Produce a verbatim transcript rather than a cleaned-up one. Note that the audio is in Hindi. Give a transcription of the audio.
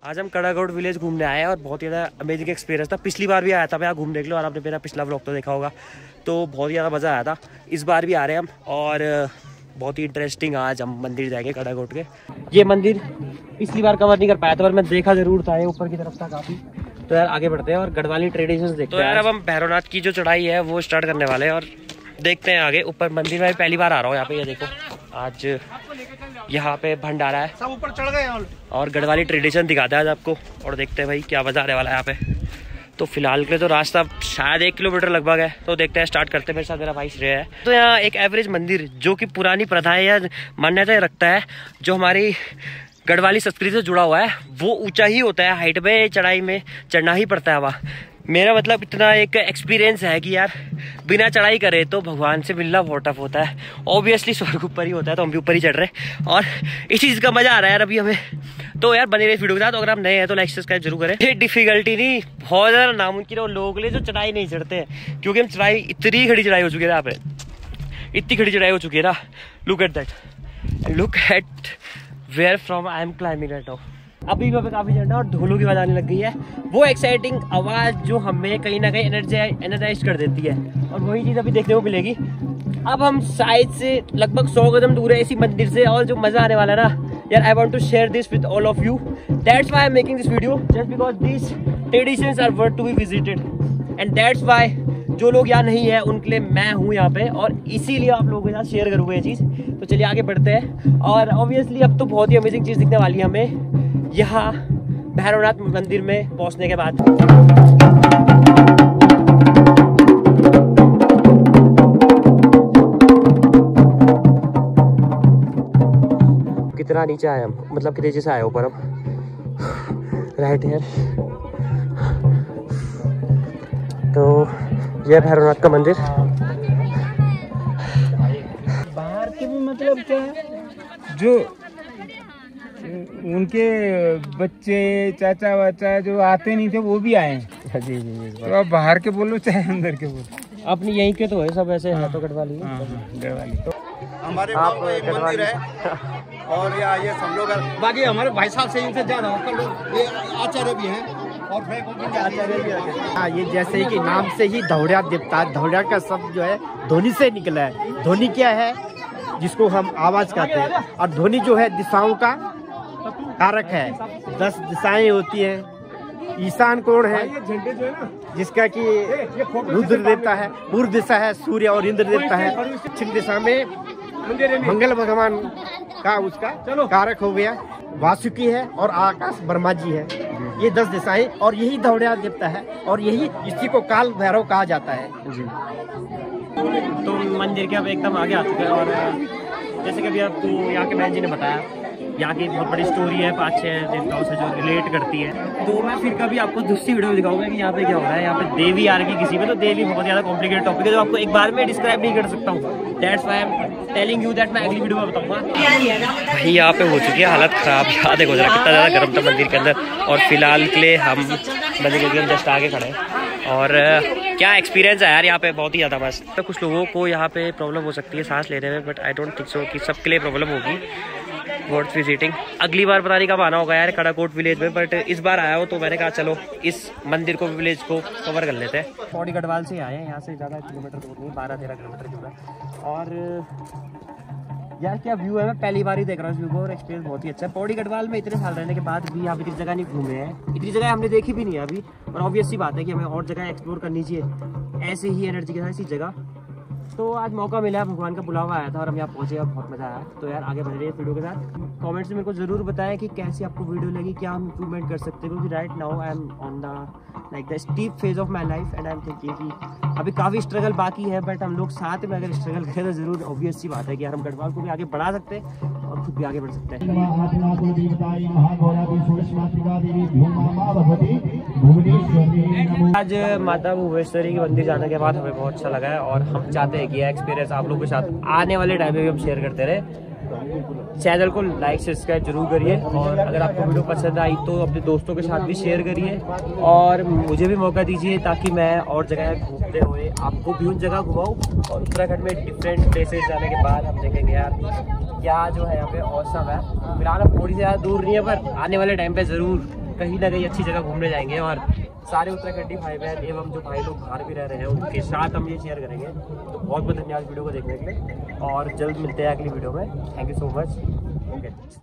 आज हम कड़ाकोट विलेज घूमने आए हैं और बहुत ही ज़्यादा अमेजिंग एक्सपीरियंस था। पिछली बार भी आया था मैं, यहाँ घूम देख लो और आपने मेरा पिछला व्लॉग तो देखा होगा, तो बहुत ही ज़्यादा मज़ा आया था। इस बार भी आ रहे हैं हम और बहुत ही इंटरेस्टिंग आज हम मंदिर जाएंगे कड़ाकोट के। ये मंदिर पिछली बार कवर नहीं कर पाया था पर मैं देखा ज़रूर था, ये ऊपर की तरफ था काफ़ी। तो यार आगे बढ़ते हैं और गढ़वाली ट्रेडिशंस देखते हैं। तो यार अब हम भैरवनाथ की जो चढ़ाई है वो स्टार्ट करने वाले हैं और देखते हैं आगे। ऊपर मंदिर में पहली बार आ रहा हूँ यहाँ पे, ये देखो आज यहाँ पे भंडारा है, सब ऊपर चढ़ गए और गढ़वाली ट्रेडिशन दिखाता है आज आपको। और देखते हैं भाई क्या मजा आने वाला है यहाँ पे। तो फिलहाल के लिए तो रास्ता शायद एक किलोमीटर लगभग है, तो देखते हैं स्टार्ट करते हैं। मेरे साथ मेरा भाई श्रेय है। तो यहाँ एक एवरेज मंदिर जो कि पुरानी प्रथाएं या मान्यताएं रखता है, जो हमारी गढ़वाली संस्कृति से जुड़ा हुआ है, वो ऊंचा ही होता है। हाइट में चढ़ाई में चढ़ना ही पड़ता है वहाँ। मेरा मतलब इतना एक एक्सपीरियंस है कि यार बिना चढ़ाई करे तो भगवान से मिलना बहुत टफ होता है। ऑब्वियसली स्वर्ग ऊपर ही होता है, तो हम भी ऊपर ही चढ़ रहे हैं और इस चीज़ का मजा आ रहा है यार अभी हमें। तो यार बने रहे वीडियो के साथ। अगर आप नए हैं तो लाइक सब्सक्राइब जरूर करें। ये डिफिकल्टी नहीं, बहुत ज़्यादा नामुमकिन है लोगों के लिए जो चढ़ाई नहीं चढ़ते हैं, क्योंकि हम चढ़ाई इतनी खड़ी चढ़ाई हो चुकी है यहाँ पे, इतनी खड़ी चढ़ाई हो चुकी है ना। Look at that, look at where from I am climbing right now. अभी भी काफी झंडा और ढोलों की आवाज आने लग गई है, वो एक्साइटिंग आवाज जो हमें कहीं ना कहीं एनर्जाइज एनर्जाइज कर देती है। और वही चीज अभी देखने को मिलेगी। अब हम साइड से लगभग सौ कदम दूर है इसी मंदिर से, और जो मजा आने वाला है ना यार, I want to share this with all of you. That's why I am making this video, just because this traditions are worth to be visited and that's why जो लोग यहाँ नहीं है उनके लिए मैं हूँ यहाँ पे, और इसीलिए आप लोगों के साथ शेयर करूँगा ये चीज़। तो चलिए आगे बढ़ते हैं। और ऑब्वियसली अब तो बहुत ही अमेजिंग चीज़ दिखने वाली है हमें यहाँ भैरवनाथ मंदिर में पहुँचने के बाद। कितना नीचे आए हम, मतलब कितने तेजी से आए ऊपर हम, राइट हियर। तो यह भैरवनाथ का मंदिर। बाहर के भी मतलब क्या है, जो उनके बच्चे चाचा वाचा जो आते नहीं थे वो भी आए हैं। जी जी जी। तो आप बाहर के बोलो चाहे अंदर के बोलो, अपनी यहीं के तो है सब ऐसे हैं। तो गढ़वाली गढ़वाली तो हमारे गांव का एक मंदिर है और यहाँ ये सब लोग, बाकी हमारे भाई साहब से इनसे ज्यादा लोग ये आचार्य भी हैं और आचार्य भी हैं। हाँ, ये जैसे कि नाम से ही धौड़िया देवता, धौड़िया का शब्द जो है ध्वनि से निकला है। ध्वनि क्या है, जिसको हम आवाज कहते हैं, और ध्वनि जो है दिशाओं का कारक है। दस दिशाएं होती हैं। ईशान कोण है जिसका कि रुद्र देवता है, पूर्व दिशा है सूर्य और इंद्र देवता है, पश्चिम दिशा में मंगल भगवान का उसका कारक हो गया वासुकी है, और आकाश ब्रह्मा जी है। ये दस दिशाएं, और यही धौड़िया देवता है, और यही इसी को काल भैरव कहा जाता है जी। तो मंदिर के अब एकदम आगे आ चुके हैं और जैसे कि अभी आपको यहाँ के बहन जी ने बताया, यहाँ की बहुत बड़ी स्टोरी है पाँच छः देवताओं से जो रिलेट करती है। तो मैं फिर कभी आपको दूसरी वीडियो में दिखाऊंगा कि यहाँ पे क्या हो रहा है। यहाँ पे देवी आ रही किसी में, तो देवी बहुत ज़्यादा कॉम्प्लिकेटेड टॉपिक है जो आपको एक बार में डिस्क्राइब नहीं कर सकता हूँ। That's why I am telling you that मैं अगली वीडियो में बताऊंगा। भाई यहाँ पे हो चुकी है हालत खराब। यहाँ देखो जरा कितना ज़्यादा गर्म था मंदिर के अंदर, और फिलहाल के लिए हम मंदिर के एकदम जस्ट आगे खड़े हैं। और क्या एक्सपीरियंस है यार यहाँ पे, बहुत ही ज़्यादा मस्त। तो कुछ लोगों को यहाँ पे प्रॉब्लम हो सकती है सांस लेने में, but I don't think so कि सबके लिए प्रॉब्लम होगी। Worth visiting. अगली बार पता नहीं कब आना होगा यार कड़ाकोट विलेज में, बट इस बार आया हो तो मैंने कहा चलो इस मंदिर को विलेज को कवर कर लेते हैं। पौड़ी गढ़वाल से आए हैं, यहाँ से ज़्यादा किलोमीटर दूर नहीं, बारह तेरह किलोमीटर दूर है। और यार क्या व्यू है, मैं पहली बार ही देख रहा हूँ इस व्यू को, और एक्सपीरियंस बहुत ही अच्छा है। पौड़ी गढ़वाल में इतने साल रहने के बाद भी यहाँ पे इतनी जगह नहीं घूमे हैं, इतनी जगह हमने देखी भी नहीं है अभी। और ऑब्वियस सी बात है कि हमें और जगह एक्सप्लोर करनी चाहिए ऐसे ही एनर्जी के साथ इसी जगह। तो आज मौका मिला, भगवान का बुलावा आया था और हम यहाँ पहुँचे, अब बहुत मज़ा आया। तो यार आगे बढ़ रही है वीडियो के साथ। कमेंट्स में मेरे को ज़रूर बताएं कि कैसी आपको वीडियो लगी, क्या हम इम्प्रूवमेंट कर सकते हैं, क्योंकि right now I am on the like the steep phase of my life and I am thinking कि अभी काफ़ी स्ट्रगल बाकी है, बट हम लोग साथ में अगर स्ट्रगल करें तो ज़रूर ऑब्वियस सी बात है कि यार हम गढ़वाल को भी आगे बढ़ा सकते हैं और खुद भी आगे बढ़ सकते हैं। आज माता भुवनेश्वरी के मंदिर जाने के बाद हमें बहुत अच्छा लगा है, और हम चाहते हैं कि यह एक्सपीरियंस आप लोगों के साथ आने वाले टाइम में भी हम शेयर करते रहे। चैनल को लाइक सब्सक्राइब जरूर करिए, और अगर आपको वीडियो पसंद आई तो अपने दोस्तों के साथ भी शेयर करिए, और मुझे भी मौका दीजिए ताकि मैं और जगह घूमते हुए आपको भी उन जगह घुमाऊँ। और उत्तराखंड में डिफरेंट प्लेसेस जाने के बाद हम देखेंगे यार क्या जो है यहाँ पे औसम है। फिलहाल अब थोड़ी सी ज़्यादा दूर नहीं है, पर आने वाले टाइम पे ज़रूर कहीं ना कहीं अच्छी जगह घूमने जाएंगे और सारे उत्तराखंडी भाई बहन एवं जो भाई लोग बाहर भी रह रहे हैं उनके साथ हम ये शेयर करेंगे। तो बहुत बहुत धन्यवाद वीडियो को देखने के लिए और जल्द मिलते हैं अगली वीडियो में। Thank you so much. Okay.